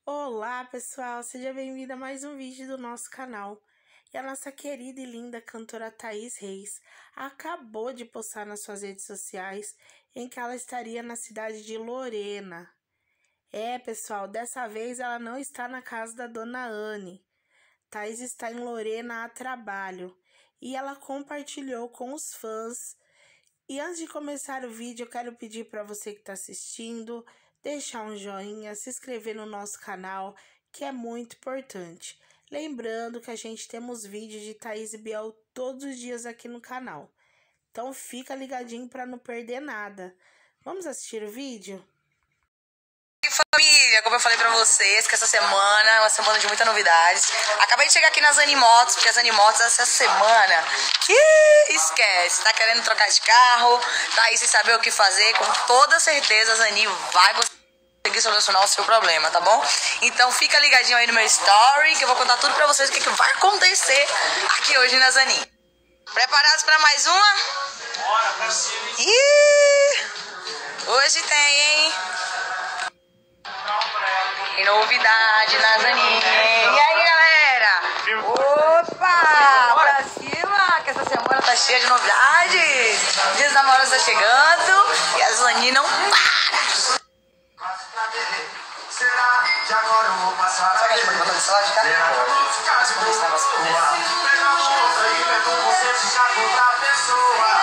Olá, pessoal! Seja bem-vindo a mais um vídeo do nosso canal. E a nossa querida e linda cantora Thaís Reis acabou de postar nas suas redes sociais em que ela estaria na cidade de Lorena. Pessoal, dessa vez ela não está na casa da Dona Anne. Thaís está em Lorena a trabalho e ela compartilhou com os fãs. E antes de começar o vídeo, eu quero pedir para você que está assistindo, deixar um joinha, se inscrever no nosso canal, que é muito importante. Lembrando que a gente temos vídeos de Thaís e Biel todos os dias aqui no canal. Então fica ligadinho para não perder nada. Vamos assistir o vídeo? Família, como eu falei pra vocês, que essa semana é uma semana de muitas novidades. Acabei de chegar aqui nas Zanimotos, porque as Zanimotos essa semana, que esquece, tá querendo trocar de carro, tá aí sem saber o que fazer, com toda certeza a Zani vai conseguir solucionar o seu problema, tá bom? Então fica ligadinho aí no meu story, que eu vou contar tudo pra vocês o que vai acontecer aqui hoje na Zani. Preparados pra mais uma? Hoje tem, hein? Tem novidade na Zani. E aí, galera? Opa! Pra cima, que essa semana tá cheia de novidades. Dias dos Namorados tá chegando e a Zani não para. Será que a gente pode botar nesse lado de cá? Vamos poder estar nossa.